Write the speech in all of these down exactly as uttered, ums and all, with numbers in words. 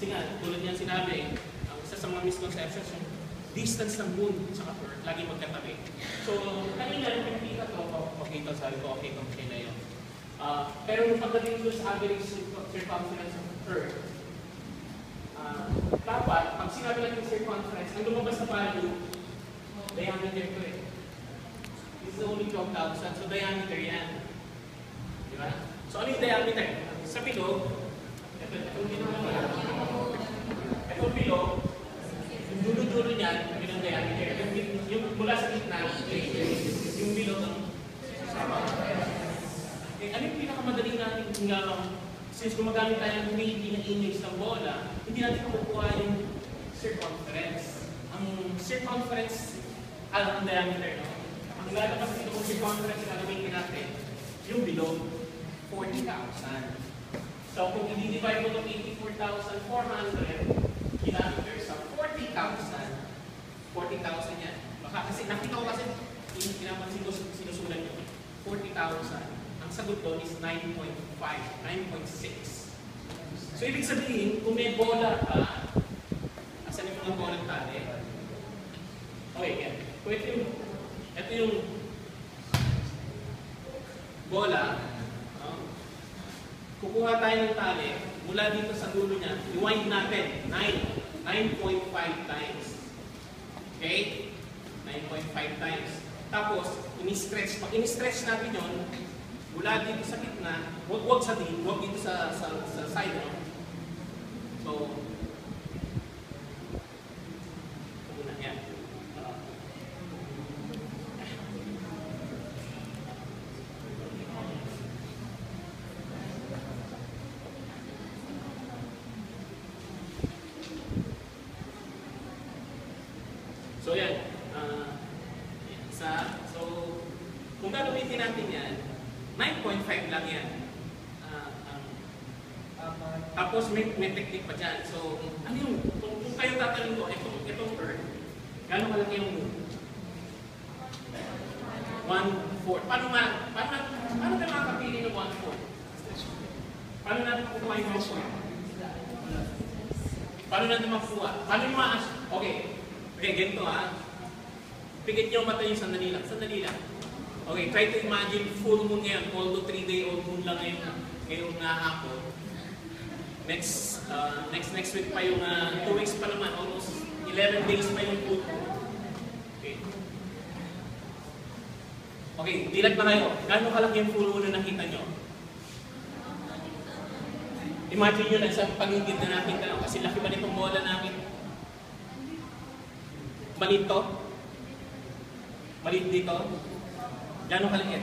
Kasi nga, tulad niyan sinabi, ang isa sa mga misconceptions yung distance ng moon sa Earth, lagi magkatabi. So, kanina yung pinakita ko, okay ito, sabi ko, okay ito, okay na yun. Uh, pero nung pagdating doon sa average circumference of Earth, uh, dapat, pag sinabi natin circumference, ang lumabas na value, diameter ko eh. This is only twelve thousand, so diameter yan. Di ba? So, ano yung diameter? Sa bilog, ito, itong bilog naman. Itong bilog, yung dulo-dulo niyan, yun ang diameter. Yung, yung mula sa gitna, yung bilog ang sama. Eh, ano yung pinakamadaling natin nga, since gumagamit tayo ng three D na image ng bola, hindi natin makukuha yung circumference. Ang circumference, alam ang diameter, no? Ang lalabas dito kung circumference na gagawin natin, yung bilog, forty thousand. So, kung i-divide mo itong eighty-four thousand four hundred kilometers sa forty thousand, forty thousand yan. Baka kasi, nakita ko kasi, pinapansin ko sinusulat nyo, forty thousand. Ang sagot doon is nine point five, nine point six. So, ibig sabihin, kung may bola ka, asan yung mga bola tali? Okay, yan. Kung ito yung, ito yung bola, no? Kukuha tayo ng tali, mula dito sa dulo niya, i-wind natin, nine point five times. Okay? nine point five times. Tapos, ini-stretch. Pag ini-stretch natin yun, mula dito sa gitna, huwag wag sa dito, huwag dito sa, sa, sa side. No? So, muna yan. So yan, uh, isa, so kung gagamitin natin yan, nine point five lang yan. Uh, um, uh, tapos may, may technique pa dyan. So, ano yung, kung, kung kayo tatanong ko, itong, itong Earth, gano'ng malaki yung moon? one fourth. Paano nga, paano, paano ka makakapili ng one fourth? Paano natin makukuha yung one fourth? Paano natin makukuha? Paano yung maas? Okay. Okay, ganito ha. Pigit nyo mata yung sandali lang. Sandali lang. Okay, try to imagine full moon ngayon. Although three day old moon lang ngayon, ngayong nahapon. Next, uh, next next week pa yung uh, two weeks pa naman. Almost eleven days pa yung full moon. Okay. Okay, dilat na kayo. Gano'ng kalaki yung full moon na nakita nyo? Imagine nyo na sa pagigid na natin ka. Kasi laki ba nitong bola namin? Maliit to? Maliit dito? Gano'ng kaliit?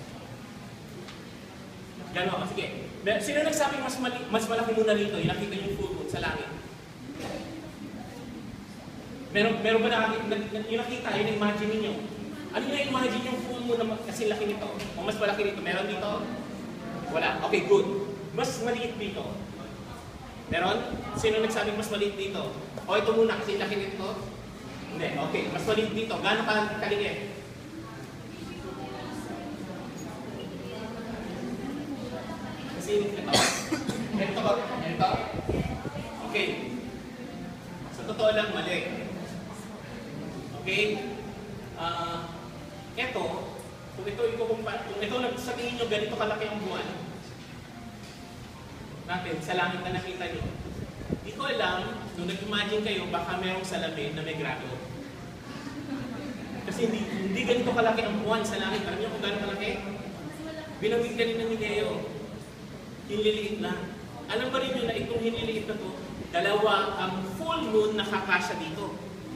Gano'n? Sige. Sino nagsabing mas, mas malaki muna rito? Yung nakita yung full moon sa langit? Meron, meron ba nakakita? Yung nakita, yun imagine ninyo. Ano yung imagine yung full moon na kasi laki nito? O mas malaki dito? Meron dito? Wala. Okay, good. Mas maliit dito. Meron? Sino nagsabing mas maliit dito? O ito muna kasi laki nito? Hindi. Okay. Mas maliit dito. Gano'n ka kaliit? Kasi ito. Ito ba? Ito? Okay. Sa totoo lang, mali. Okay? Uh, ito, kung ito ikukumpara, kung ito sabihin nyo ganito kalaki ang buwan natin, sa langit na nakita nyo, hindi ko alam, nung nag-imagine kayo, baka merong salamin na may grado. Kasi hindi, hindi ganito kalaki ang buwan sa langit. Alam niyo kung gano'n kalaki? Binawid kanina ni Leo. Hinliliit na. Alam ba rin nyo na itong hinliliit na to, dalawa ang full moon na kakasya dito.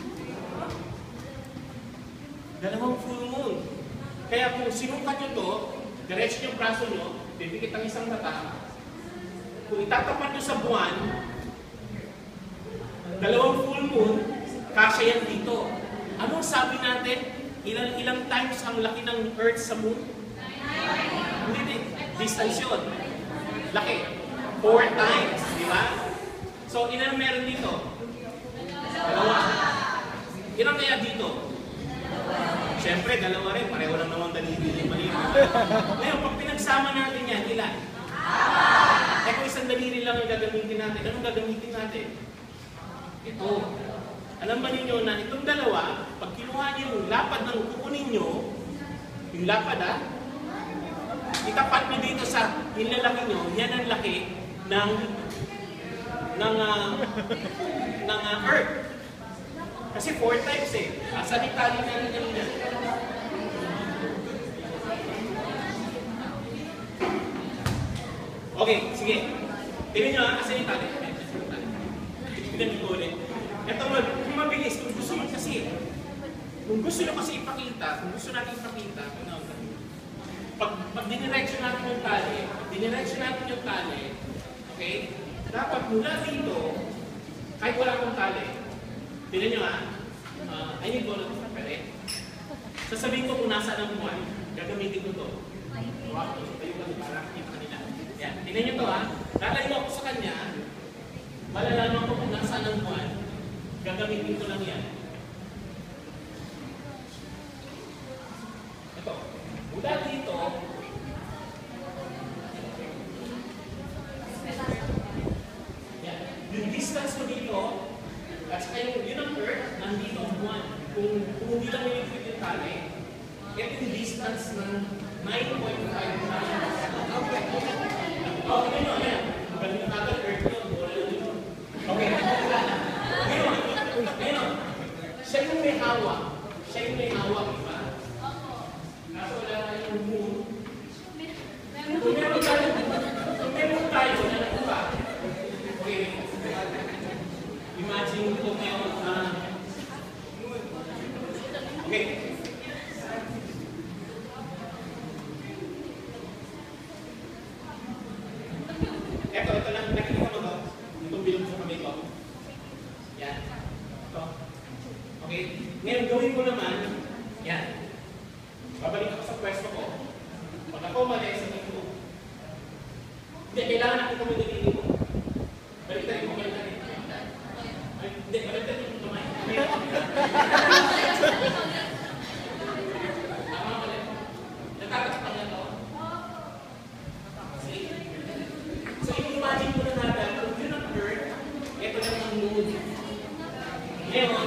Dalawang full moon. Kaya kung sinukat nyo to, diretso yung braso nyo, bibigit ang isang mata. Kung itatapat nyo sa buwan, dalawang full moon, kasya yan dito. Anong sabi natin? Ilang ilang times ang laki ng Earth sa moon? Hindi din. Distance yun. Laki. Four times. Di ba? So, ilan meron dito? Dalawa. Ilan kaya dito? Siyempre, dalawa rin. Pareho lang naman daliri. Ngayon, pag pinagsama natin yan, ilan? Eh kung isang daliri lang yung gagamitin natin. Anong gagamitin natin? Ito. Alam ba ninyo na itong dalawa, pag kinuha niyo yung lapad ng kukunin nyo, yung lapad ah, itapat niyo dito sa nilalaki nyo, yan ang laki ng ng uh, ng uh, earth. Kasi four types eh. Asa ni tali na rin kanina. Okay, sige. Tignan nyo ha, asa ni tali. Tignan nyo ulit. Ito, kung mabilis, kung gusto mo kasi, kung gusto nyo kasi ipakita, kung gusto natin ipakita, pag, pag dinirection natin yung tali, pag dinirection natin yung tali, okay, dapat mula dito, kahit wala akong tali, tignan nyo ha, uh, I need one of the pwede. Sasabihin ko kung nasa ng buwan, gagamitin ko to. Wow, tayo ba para kita kanila. Yan, tignan nyo to ha, lalayo ako sa kanya, malalaman ko kung nasa ng buwan, gagamitin ko lang yan. Ito, mula dito, yan, yung distance ko dito, at saka yung yun ang earth, nandito ang buwan. Kung, kung hindi lang yung fit yung tali, ito yung distance ng nine point five miles. Oh, ito yun, yan. Galing na agad earth yun, wala lang yun. Okay. Ngayon, ngayon, siya yung may hawak. Siya yung may hawak, diba? Kaso wala na yung moon. Kung meron tayo, kung meron tayo, na diba? Okay. Imagine ko ngayon, uh, okay. Eto, ito lang, nakikita mo to. Itong bilog sa kamay ko. Yan. Ito. Okay. Ngayon, gawin ko naman, yan. Babalik ako sa pwesto ko. Pag ako mali sa tingin ko. Hindi, kailangan nakita mo yung tingin ko. Balik tayo mo, balik tayo. Ay, hindi, balik tayo yung kamay. Tama pala. Natatakpan na to. See? So, imagine mo na natin, kung yun ang earth, ito lang ang moon. Ngayon,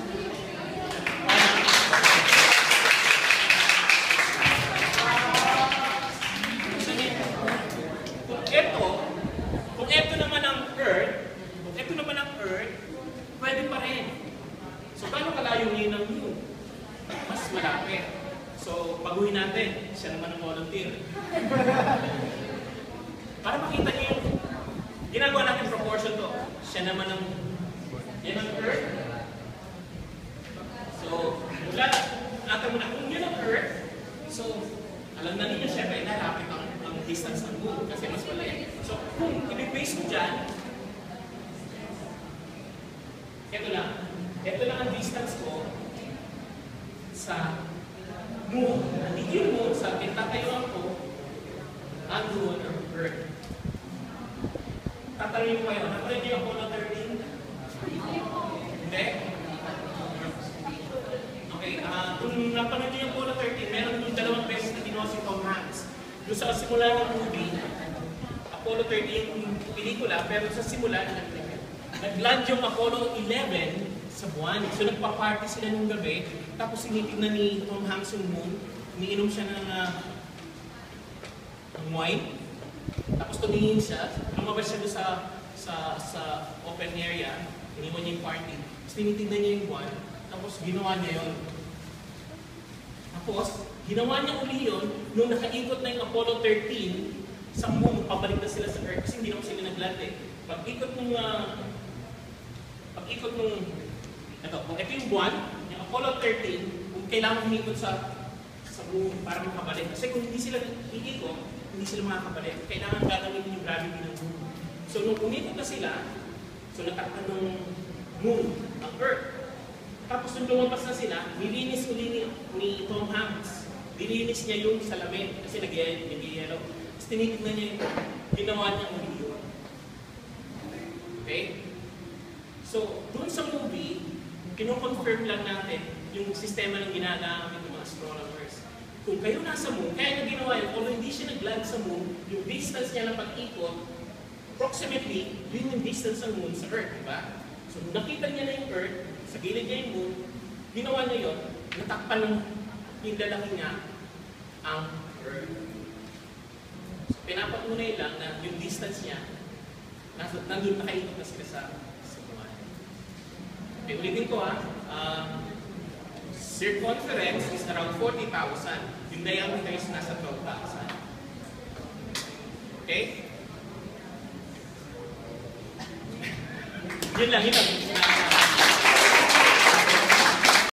kung ito, kung ito naman ang earth, kung ito naman ang earth, pwede pa rin. So, paano kalayo ngayon ang moon? Mas malapit. So, baguhin natin. Siya naman ang volunteer. Para makita niyo yung ginagawa natin proportion to. Siya naman ang yan ang earth. So, mula natin muna kung yun ang earth, so, alam na ninyo syempre, nalapit ang, ang distance ng moon kasi mas malay. So, kung i-base mo dyan, ito lang. Ito lang ang distance ko sa moon. Nandito yung moon, sa pintatayuan ko, ang doon ang earth. Tatanungin ko kayo, napalit yung Apollo thirteen? Hindi? Okay, uh, kung napanood niyo yung Apollo thirteen, meron yung dalawang beses na ginawa si Tom Hanks. Doon sa simula ng movie, Apollo thirteen yung pelikula, pero sa simula, nag-land yung Apollo eleven sa buwan. So nagpa-party sila nung gabi, tapos sinitignan ni Tom Hanks yung moon, umiinom siya ng, uh, ng wine. Tapos tumingin siya, lumabas siya doon sa, sa, sa open area, iniwan niya yung party. Tapos tinitignan niya yung buwan, tapos ginawa niya yun. Tapos, ginawa niya uli yun, nung nakaikot na yung Apollo thirteen, sa moon, pabalik na sila sa Earth, kasi hindi naman sila nag-land eh. Pag-ikot nung, uh, pag-ikot nung, ito, kung ito yung buwan, yung Apollo thirteen, kung kailangan umikot sa, sa moon para makabalik. Kasi kung hindi sila iikot, hindi sila makakabalik. Kailangan gagawin yung gravity ng moon. So, nung umikot na sila, so natakpan ng moon, ng Earth. Tapos nung lumabas na sila, nilinis uli ni, ni Tom Hanks. Nilinis niya yung salamin kasi nag-yellow. Tapos tinitignan niya yung ginawa niya uli yun. Okay? So, dun sa movie, kino-confirm lang natin yung sistema ng ginagamit ng mga astronomers. Kung kayo nasa moon, kaya na ginawa yun, although hindi siya nag-land sa moon, yung distance niya na pag-ikot, approximately, yun yung distance ng moon sa Earth, di ba? So, nakita niya na yung Earth, sa gilid niya yung moon, ginawa niya yun, natakpan ng pindalaki niya ang Earth. So, pinapatunay lang na yung distance niya, nasa, nandun nakaikot na sila sa, sa buwan. Okay, ulitin ko ha. Uh, circumference is around forty thousand. Yung diameter is nasa twelve thousand. Okay? Yun lang, yun lang.